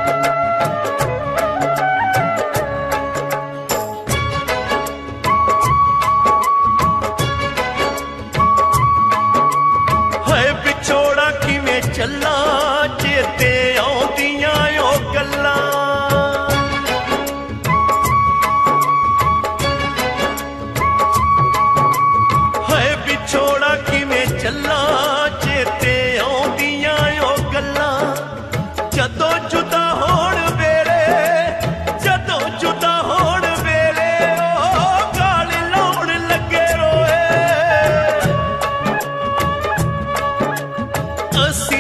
चला चेते आउंदियां ओ गल्लां है विछोड़ा किवें चला चेते आउंदियां ओ गल्लां जदों जुदा होण वेले जदों जुदा होण वेले ओ गाल लाउण लगे रोए असी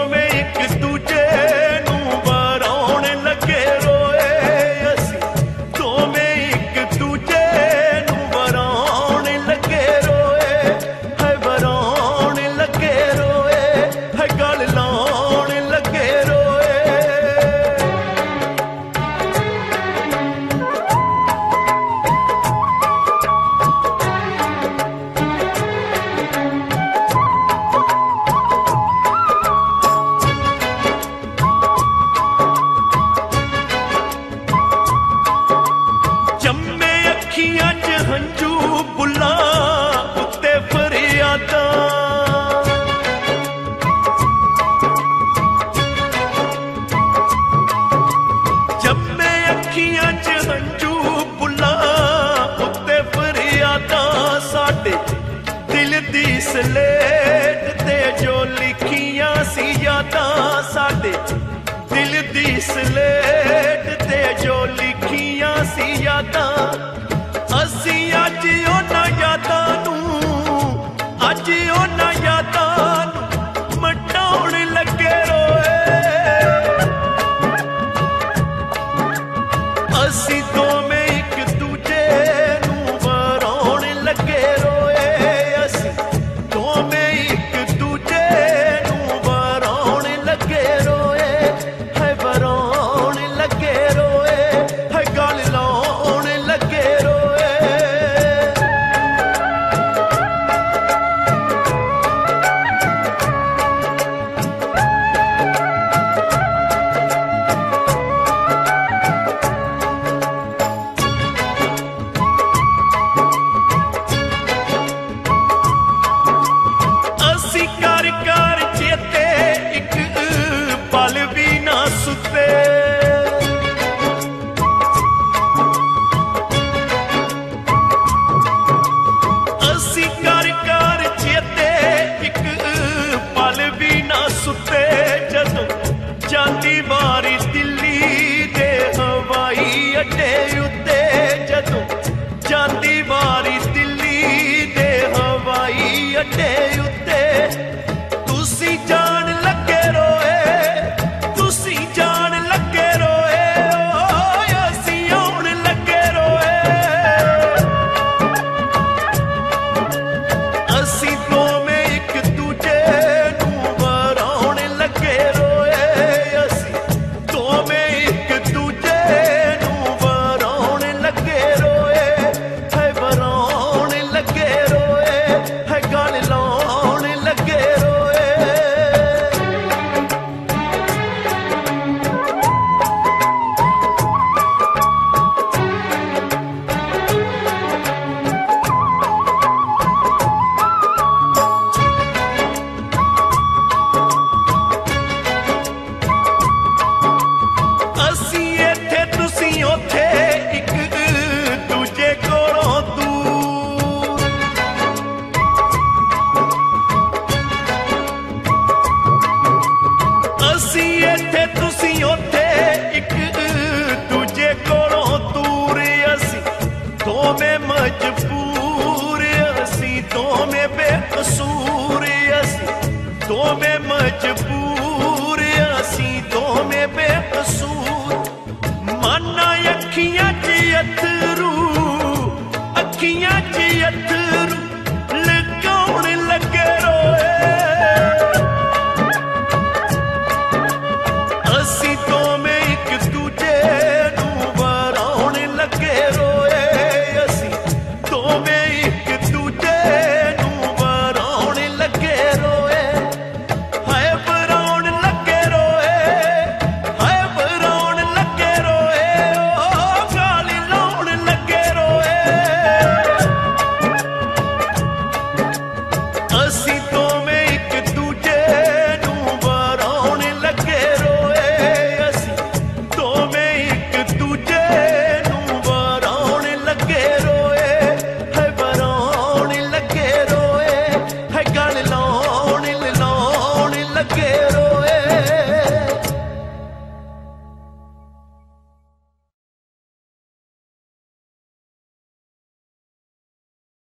हंजू बुला उत्ते फरियादा जब मैं अखियां च हंजू बुला उत्ते फरियादा साडे दिल दी सलेट ते जो लिखियां सी यादां साडे दिल दी सलेट ते जो लिखियां सी यादां असी अज उन्हां यादां नूं अज उन्हां यादां नूं मटाउण लगे रोए असी दोवें एक दूजे नूं वराउण लगे रोए असी दोवें एक दूजे नूं वराउण लगे रोए है वराउण लगे रोए है गल लाउण लगे रोए कर चेते एक पल भी ना सुते असी कर चेते एक पल भी ना सुते जदों जांदी वारी दिल्ली दे हवाई अड्डे उत्ते जदों जांदी वारी दिल्ली दे हवाई अड्डे उत्ते तुसी जान लगे रोए तुसी जान लगे रोए असी आउण लगे रोए असी दोवें एक दूजे नूं वराउण लगे रोए असी दोवें एक दूजे नूं वराउण लगे रोए है वराउण लगे रोए है गल लाउण लगे रोए असी इत्थे तुसी उत्थे एक दूजे कोलों दूर असी इत्थे तुसी उत्थे एक दूजे कोलों दूर असी दोवें मजबूर असी दोवें बेकसूर असी दोवें मजबूर असी दोवें बेकसूर माना अखियां च अथरू अखियां च अथरू लगाउण लगे रोए असी दोवें ਅਸੀਂ